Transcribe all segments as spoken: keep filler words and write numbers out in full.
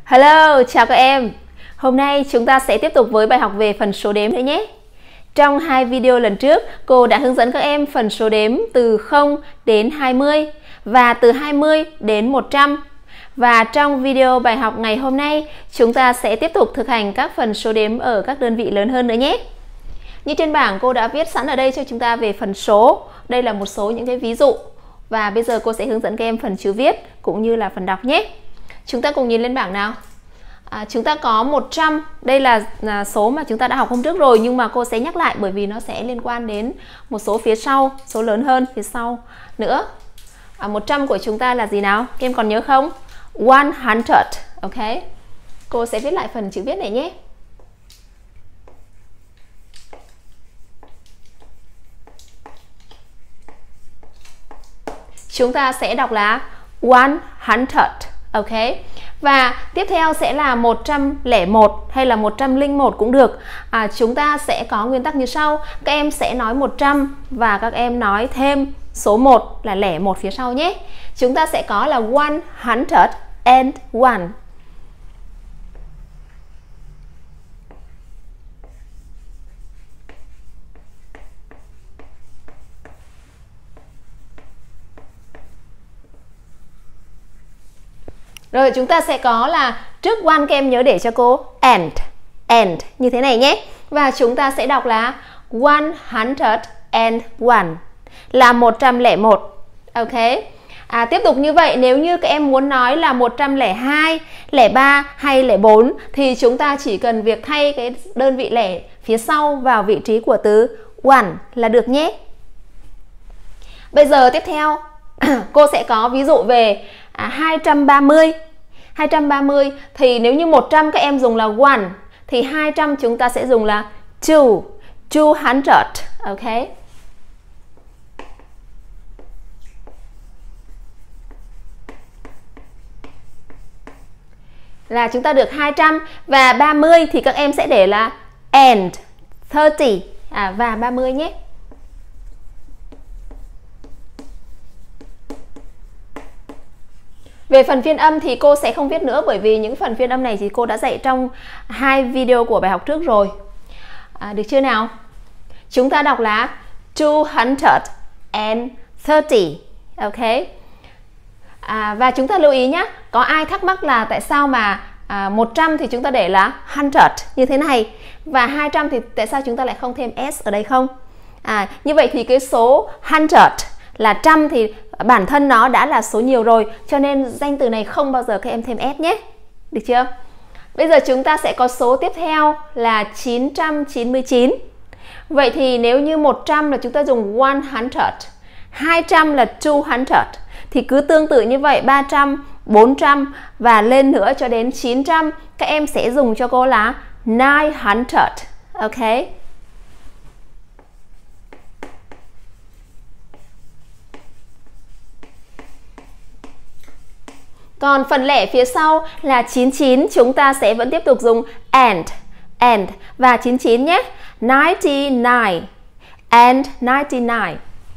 Hello, chào các em. Hôm nay chúng ta sẽ tiếp tục với bài học về phần số đếm nữa nhé. Trong hai video lần trước, cô đã hướng dẫn các em phần số đếm từ không đến hai mươi và từ hai mươi đến một trăm. Và trong video bài học ngày hôm nay, chúng ta sẽ tiếp tục thực hành các phần số đếm ở các đơn vị lớn hơn nữa nhé. Như trên bảng cô đã viết sẵn ở đây cho chúng ta về phần số. Đây là một số những cái ví dụ. Và bây giờ cô sẽ hướng dẫn các em phần chữ viết cũng như là phần đọc nhé. Chúng ta cùng nhìn lên bảng nào. À, chúng ta có một trăm. Đây là, là số mà chúng ta đã học hôm trước rồi, nhưng mà cô sẽ nhắc lại bởi vì nó sẽ liên quan đến một số phía sau, số lớn hơn phía sau nữa. À, một trăm của chúng ta là gì nào? Các em còn nhớ không? một hundred. Ok. Cô sẽ viết lại phần chữ viết này nhé. Chúng ta sẽ đọc là một hundred. Ok. Và tiếp theo sẽ là một trăm lẻ một hay là một trăm lẻ một cũng được. À, chúng ta sẽ có nguyên tắc như sau. Các em sẽ nói một trăm và các em nói thêm số một là lẻ một phía sau nhé. Chúng ta sẽ có là một hundred and one. Rồi chúng ta sẽ có là trước one các em nhớ để cho cô and, and như thế này nhé. Và chúng ta sẽ đọc là một hundred and one là một trăm lẻ một. Ok. À, tiếp tục như vậy, nếu như các em muốn nói là một trăm lẻ hai, lẻ ba hay lẻ bốn thì chúng ta chỉ cần việc thay cái đơn vị lẻ phía sau vào vị trí của từ one là được nhé. Bây giờ tiếp theo cô sẽ có ví dụ về à, hai trăm ba mươi. hai trăm ba mươi thì nếu như một trăm các em dùng là one thì hai trăm chúng ta sẽ dùng là two, two hundred. Ok. Là chúng ta được hai trăm, và ba mươi thì các em sẽ để là and thirty à, và ba mươi nhé. Về phần phiên âm thì cô sẽ không viết nữa bởi vì những phần phiên âm này thì cô đã dạy trong hai video của bài học trước rồi. À, được chưa nào? Chúng ta đọc là two hundred thirty. Ok. À, và chúng ta lưu ý nhé, có ai thắc mắc là tại sao mà à, một trăm thì chúng ta để là hundred như thế này và hai trăm thì tại sao chúng ta lại không thêm s ở đây không? À, như vậy thì cái số hundred là trăm thì bản thân nó đã là số nhiều rồi, cho nên danh từ này không bao giờ các em thêm s nhé. Được chưa? Bây giờ chúng ta sẽ có số tiếp theo là chín trăm chín mươi chín. Vậy thì nếu như một trăm là chúng ta dùng một hundred, hai trăm là two hundred, thì cứ tương tự như vậy ba trăm, bốn trăm và lên nữa cho đến chín trăm, các em sẽ dùng cho cô là nine hundred. Ok. Còn phần lẻ phía sau là chín mươi chín, chúng ta sẽ vẫn tiếp tục dùng and, and và chín mươi chín nhé. ninety-nine and ninety-nine.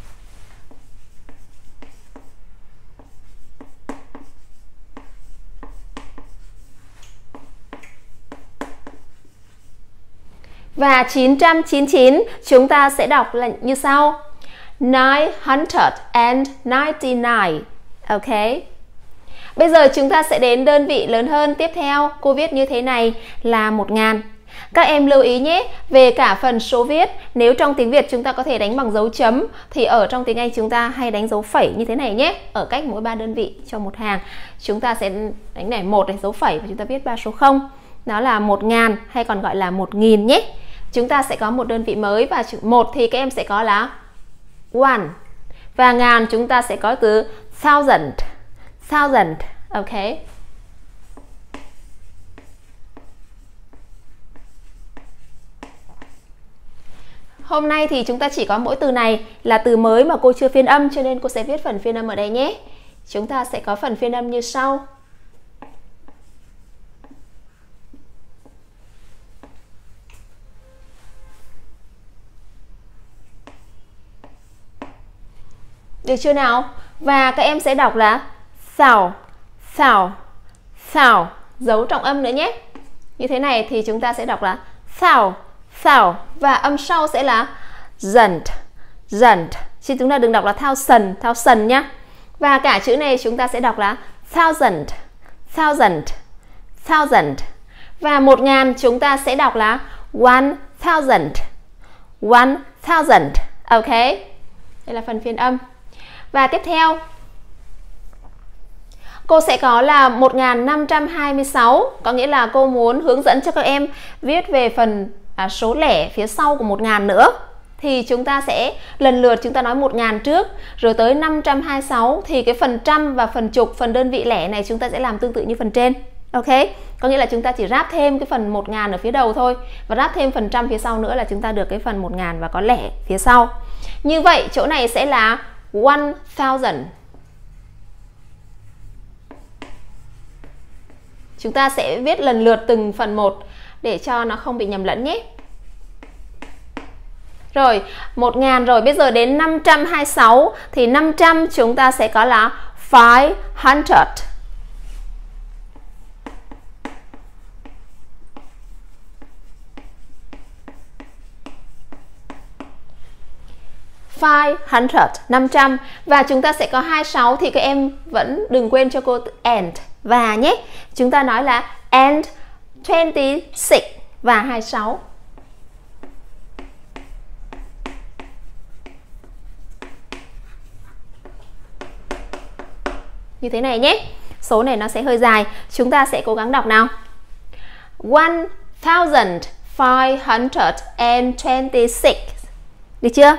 Và chín trăm chín mươi chín chúng ta sẽ đọc là như sau. nine hundred ninety-nine. Ok. Bây giờ chúng ta sẽ đến đơn vị lớn hơn. Tiếp theo cô viết như thế này là một nghìn. Các em lưu ý nhé, về cả phần số viết, nếu trong tiếng Việt chúng ta có thể đánh bằng dấu chấm thì ở trong tiếng Anh chúng ta hay đánh dấu phẩy như thế này nhé. Ở cách mỗi ba đơn vị cho một hàng. Chúng ta sẽ đánh này một này dấu phẩy và chúng ta viết ba số không. Đó là một nghìn hay còn gọi là một nghìn nhé. Chúng ta sẽ có một đơn vị mới và một thì các em sẽ có là one. Và ngàn chúng ta sẽ có từ thousand. Thousand. Ok. Hôm nay thì chúng ta chỉ có mỗi từ này là từ mới mà cô chưa phiên âm, cho nên cô sẽ viết phần phiên âm ở đây nhé. Chúng ta sẽ có phần phiên âm như sau. Được chưa nào? Và các em sẽ đọc là thou, thou, thou dấu trọng âm nữa nhé. Như thế này thì chúng ta sẽ đọc là thou, thou, và âm sau sẽ là dần, dần. Chứ chúng ta đừng đọc là thousand, thousand nhá. Và cả chữ này chúng ta sẽ đọc là thousand, thousand, thousand. Và một ngàn chúng ta sẽ đọc là one thousand, one thousand. Ok, đây là phần phiên âm. Và tiếp theo cô sẽ có là một nghìn năm trăm hai mươi sáu, có nghĩa là cô muốn hướng dẫn cho các em viết về phần à, số lẻ phía sau của một nghìn nữa. Thì chúng ta sẽ lần lượt chúng ta nói một nghìn trước, rồi tới năm trăm hai mươi sáu thì cái phần trăm và phần chục, phần đơn vị lẻ này chúng ta sẽ làm tương tự như phần trên. Ok, có nghĩa là chúng ta chỉ ráp thêm cái phần một nghìn ở phía đầu thôi, và ráp thêm phần trăm phía sau nữa là chúng ta được cái phần một nghìn và có lẻ phía sau. Như vậy chỗ này sẽ là one thousand. Chúng ta sẽ viết lần lượt từng phần một để cho nó không bị nhầm lẫn nhé. Rồi, một nghìn rồi, bây giờ đến năm trăm hai mươi sáu thì năm trăm chúng ta sẽ có là five hundred. five hundred, năm trăm. Và chúng ta sẽ có hai mươi sáu thì các em vẫn đừng quên cho cô and và nhé. Chúng ta nói là and twenty-six và hai mươi sáu. Như thế này nhé. Số này nó sẽ hơi dài, chúng ta sẽ cố gắng đọc nào. one thousand five hundred twenty-six. Được chưa?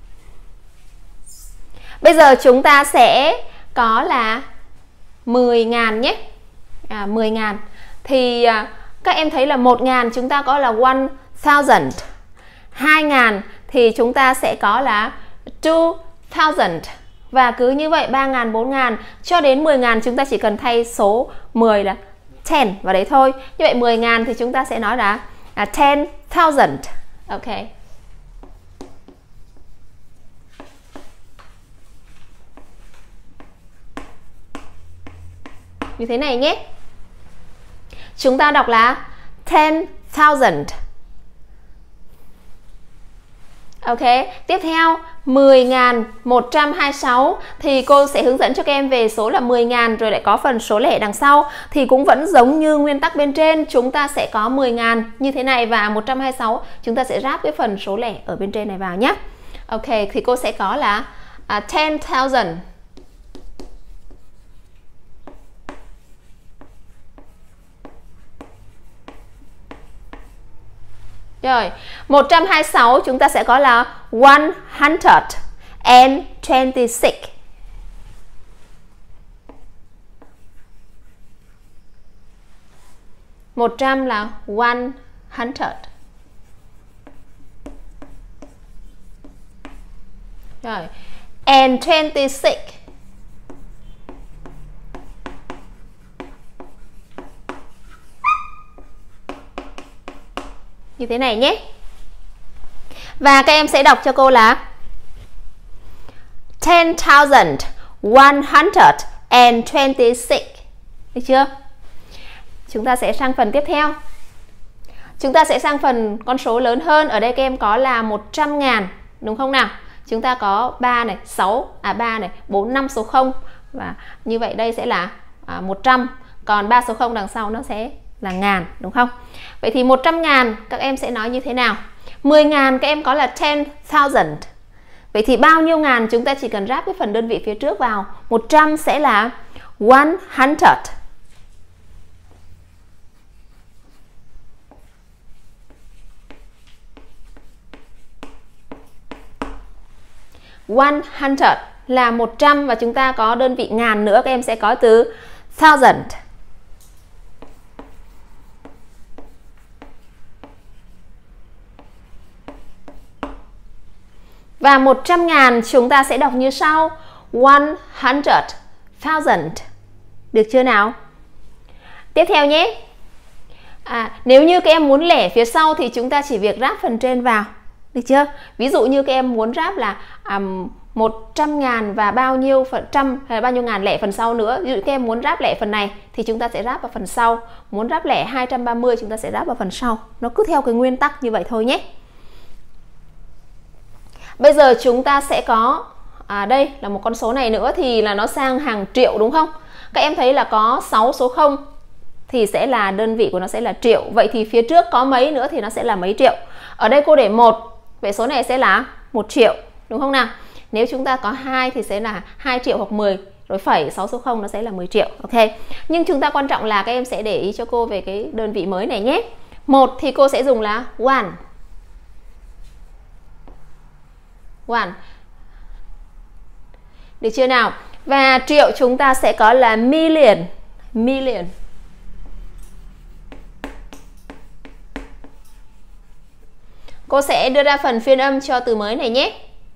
Bây giờ chúng ta sẽ có là mười nghìn nhé. À, mười nghìn. Thì à, các em thấy là một nghìn chúng ta có là one thousand. hai nghìn thì chúng ta sẽ có là two thousand. Và cứ như vậy ba nghìn, bốn nghìn cho đến mười nghìn chúng ta chỉ cần thay số mười là ten vào đấy thôi. Như vậy mười nghìn thì chúng ta sẽ nói là, là ten thousand. Ok. Như thế này nhé. Chúng ta đọc là ten thousand. Ok, tiếp theo mười nghìn một trăm hai mươi sáu thì cô sẽ hướng dẫn cho các em về số là mười nghìn rồi lại có phần số lẻ đằng sau. Thì cũng vẫn giống như nguyên tắc bên trên, chúng ta sẽ có mười nghìn như thế này và một trăm hai mươi sáu chúng ta sẽ ráp cái phần số lẻ ở bên trên này vào nhé. Ok, thì cô sẽ có là uh, ten thousand. Rồi, một trăm hai mươi sáu chúng ta sẽ có là one hundred twenty-six. một trăm là one hundred. Rồi, and twenty-six. Như thế này nhé. Và các em sẽ đọc cho cô là ten thousand one hundred twenty-six. Được chưa? Chúng ta sẽ sang phần tiếp theo. Chúng ta sẽ sang phần con số lớn hơn. Ở đây các em có là một trăm ngàn, đúng không nào? Chúng ta có ba này, sáu, à ba này, bốn, năm số không. Và như vậy đây sẽ là à, một trăm. Còn ba số không đằng sau nó sẽ là ngàn, đúng không? Vậy thì một trăm ngàn các em sẽ nói như thế nào? mười ngàn các em có là ten thousand. Vậy thì bao nhiêu ngàn chúng ta chỉ cần ráp cái phần đơn vị phía trước vào. một trăm sẽ là one hundred. one hundred là một trăm và chúng ta có đơn vị ngàn nữa, các em sẽ có từ thousand. Và một trăm ngàn chúng ta sẽ đọc như sau: one hundred thousand. Được chưa nào? Tiếp theo nhé. À, nếu như các em muốn lẻ phía sau thì chúng ta chỉ việc ráp phần trên vào. Được chưa? Ví dụ như các em muốn ráp là um, một trăm ngàn và bao nhiêu phần trăm hay là bao nhiêu ngàn lẻ phần sau nữa. Ví dụ các em muốn ráp lẻ phần này thì chúng ta sẽ ráp vào phần sau. Muốn ráp lẻ hai trăm ba mươi chúng ta sẽ ráp vào phần sau. Nó cứ theo cái nguyên tắc như vậy thôi nhé. Bây giờ chúng ta sẽ có, à đây là một con số này nữa thì là nó sang hàng triệu đúng không? Các em thấy là có sáu số không thì sẽ là đơn vị của nó sẽ là triệu. Vậy thì phía trước có mấy nữa thì nó sẽ là mấy triệu. Ở đây cô để một, vậy số này sẽ là một triệu đúng không nào? Nếu chúng ta có hai thì sẽ là hai triệu hoặc mười, rồi phẩy sáu số không nó sẽ là mười triệu. Ok. Nhưng chúng ta quan trọng là các em sẽ để ý cho cô về cái đơn vị mới này nhé. Một thì cô sẽ dùng là one. One. Được chưa nào? Và triệu chúng ta sẽ có là million. Million. Cô sẽ đưa ra phần phiên âm cho từ mới này nhé.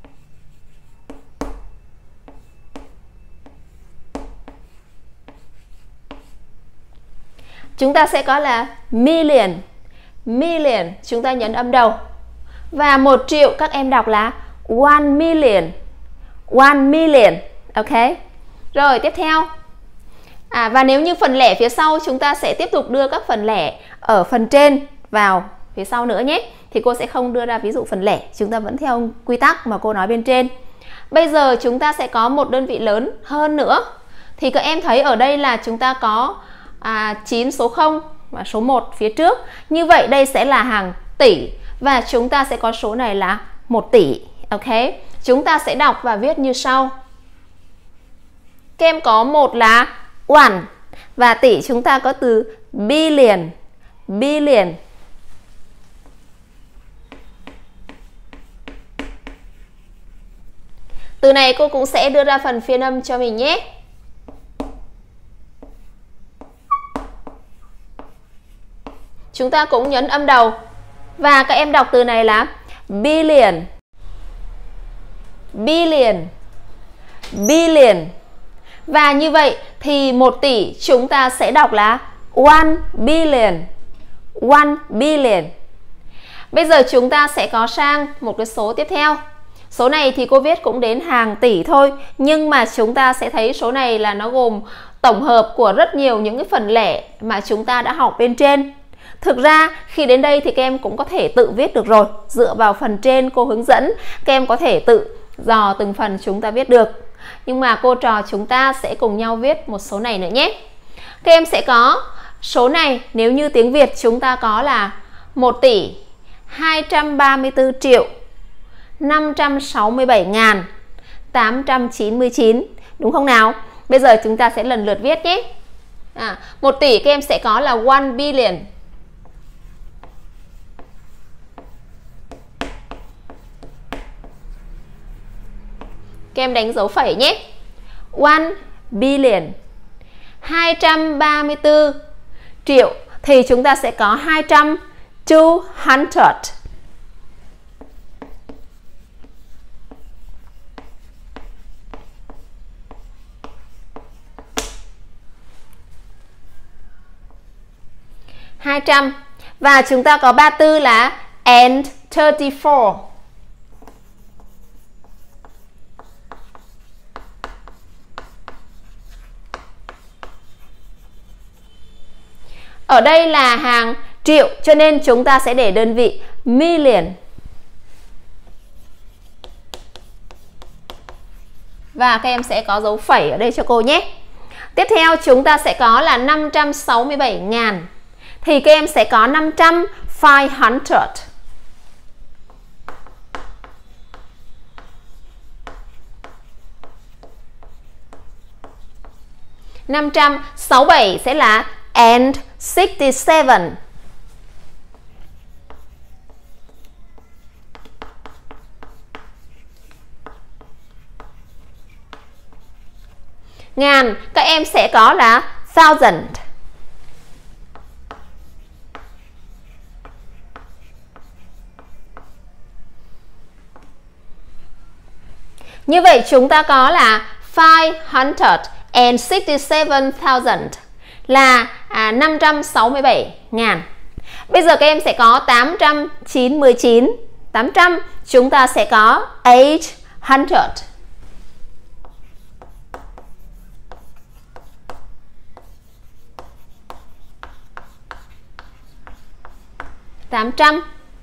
Chúng ta sẽ có là million. Million, chúng ta nhấn âm đầu. Và một triệu các em đọc là one million. One million. Ok. Rồi tiếp theo. À, và nếu như phần lẻ phía sau chúng ta sẽ tiếp tục đưa các phần lẻ ở phần trên vào phía sau nữa nhé. Thì cô sẽ không đưa ra ví dụ phần lẻ, chúng ta vẫn theo quy tắc mà cô nói bên trên. Bây giờ chúng ta sẽ có một đơn vị lớn hơn nữa. Thì các em thấy ở đây là chúng ta có à, chín số không và số một phía trước. Như vậy đây sẽ là hàng tỷ. Và chúng ta sẽ có số này là một tỷ. Ok. Chúng ta sẽ đọc và viết như sau. Các em có một là one. Và tỷ chúng ta có từ billion. Billion. Từ này cô cũng sẽ đưa ra phần phiên âm cho mình nhé. Chúng ta cũng nhấn âm đầu. Và các em đọc từ này là billion. Billion. Billion. Và như vậy thì một tỷ chúng ta sẽ đọc là one billion. One billion. Bây giờ chúng ta sẽ có sang một cái số tiếp theo. Số này thì cô viết cũng đến hàng tỷ thôi. Nhưng mà chúng ta sẽ thấy số này là nó gồm tổng hợp của rất nhiều những cái phần lẻ mà chúng ta đã học bên trên. Thực ra khi đến đây thì các em cũng có thể tự viết được rồi. Dựa vào phần trên cô hướng dẫn, các em có thể tự dò từng phần chúng ta viết được. Nhưng mà cô trò chúng ta sẽ cùng nhau viết một số này nữa nhé. Các em sẽ có số này, nếu như tiếng Việt chúng ta có là một tỷ hai trăm ba mươi tư triệu năm trăm sáu mươi bảy nghìn tám trăm chín mươi chín. Đúng không nào? Bây giờ chúng ta sẽ lần lượt viết nhé. À, một tỷ các em sẽ có là one billion. Các em đánh dấu phẩy nhé. One billion. Hai trăm ba mươi tư triệu thì chúng ta sẽ có hai trăm, two hundred. hai trăm. Và chúng ta có ba mươi tư là and thirty-four. Ở đây là hàng triệu cho nên chúng ta sẽ để đơn vị million. Và các em sẽ có dấu phẩy ở đây cho cô nhé. Tiếp theo chúng ta sẽ có là năm trăm sáu mươi bảy nghìn. Thì các em sẽ có năm trăm, five hundred. năm trăm sáu mươi bảy sẽ là and sixty-seven. Ngàn các em sẽ có là thousand. Như vậy chúng ta có là five hundred sixty-seven thousand là à, năm trăm sáu mươi bảy ngàn. Bây giờ các em sẽ có tám trăm chín mươi chín. tám trăm chúng ta sẽ có eight hundred. tám trăm.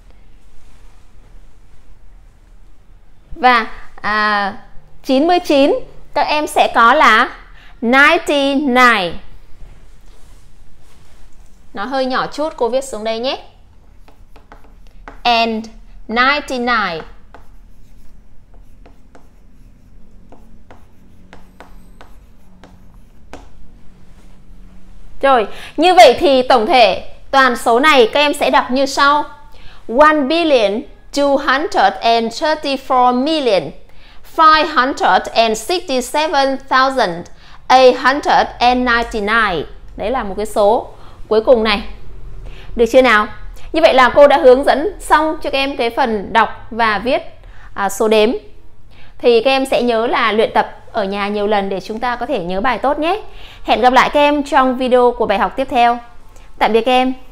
Và à, chín mươi chín các em sẽ có là chín mươi chín. Nó hơi nhỏ chút, cô viết xuống đây nhé. And chín mươi chín. Rồi, như vậy thì tổng thể toàn số này các em sẽ đọc như sau. one billion two hundred thirty-four million five hundred sixty-seven thousand eight hundred ninety-nine. Đấy là một cái số cuối cùng này. Được chưa nào? Như vậy là cô đã hướng dẫn xong cho các em cái phần đọc và viết à, số đếm. Thì các em sẽ nhớ là luyện tập ở nhà nhiều lần để chúng ta có thể nhớ bài tốt nhé. Hẹn gặp lại các em trong video của bài học tiếp theo. Tạm biệt các em.